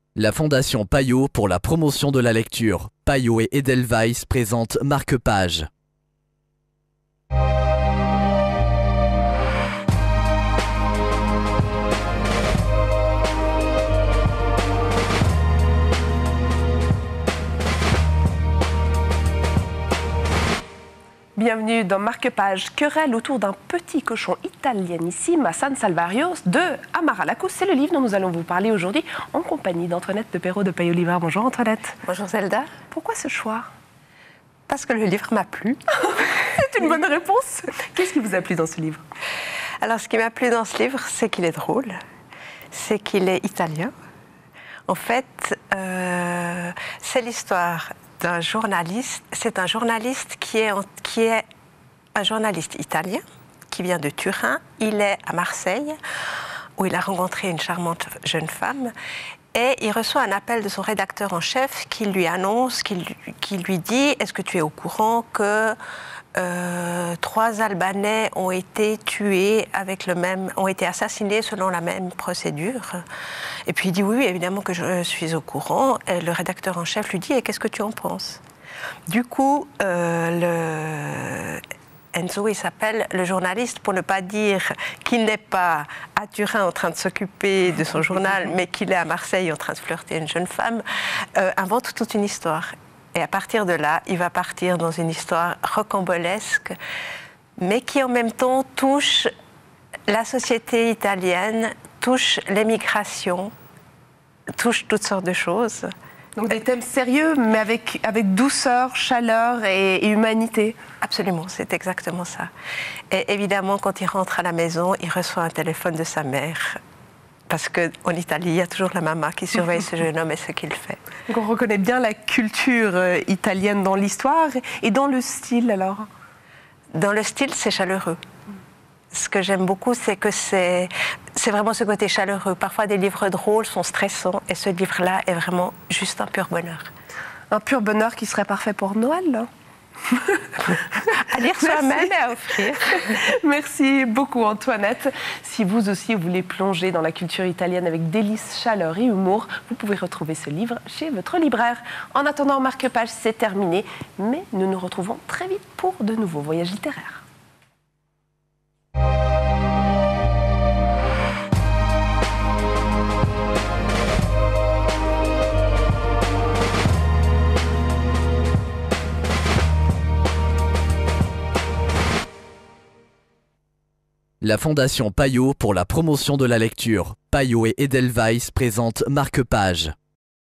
La Fondation Payot pour la promotion de la lecture. Payot et Edelweiss présentent Marque-Page. Bienvenue dans Marque-Page, querelle autour d'un petit cochon italienissime à San Salvario de Amara Lacous. C'est le livre dont nous allons vous parler aujourd'hui en compagnie d'Antoinette de Perrault de Payot Libraire. Bonjour Antoinette. Bonjour Zelda. Pourquoi ce choix? Parce que le livre m'a plu. C'est une bonne réponse. Qu'est-ce qui vous a plu dans ce livre? Alors ce qui m'a plu dans ce livre, c'est qu'il est drôle, c'est qu'il est italien. En fait, c'est l'histoire d'un journaliste. C'est un journaliste qui est un journaliste italien qui vient de Turin. Il est à Marseille où il a rencontré une charmante jeune femme et il reçoit un appel de son rédacteur en chef qui lui annonce, qui lui dit: est-ce que tu es au courant que 3 Albanais ont été tués ont été assassinés selon la même procédure? Et puis il dit oui, évidemment que je suis au courant. Et le rédacteur en chef lui dit: et qu'est-ce que tu en penses? Du coup, Enzo, il s'appelle le journaliste, pour ne pas dire qu'il n'est pas à Turin en train de s'occuper de son journal, mais qu'il est à Marseille en train de flirter une jeune femme, invente toute une histoire. Et à partir de là, il va partir dans une histoire rocambolesque, mais qui en même temps touche la société italienne, touche l'émigration, touche toutes sortes de choses. Donc des thèmes sérieux, mais avec douceur, chaleur et humanité. Absolument, c'est exactement ça. Et évidemment, quand il rentre à la maison, il reçoit un téléphone de sa mère. Parce qu'en Italie, il y a toujours la maman qui surveille ce jeune homme et ce qu'il fait. Donc on reconnaît bien la culture italienne dans l'histoire et dans le style alors? Dans le style, c'est chaleureux. Ce que j'aime beaucoup, c'est que c'est vraiment ce côté chaleureux. Parfois, des livres drôles sont stressants et ce livre-là est vraiment juste un pur bonheur. Un pur bonheur qui serait parfait pour Noël, là. À lire soi-même et à offrir. Merci beaucoup Antoinette. Si vous aussi voulez plonger dans la culture italienne avec délices, chaleur et humour, vous pouvez retrouver ce livre chez votre libraire. En attendant, Marque-Page, c'est terminé, mais nous nous retrouvons très vite pour de nouveaux voyages littéraires. La Fondation Payot pour la promotion de la lecture. Payot et Edelweiss présentent Marque-Page.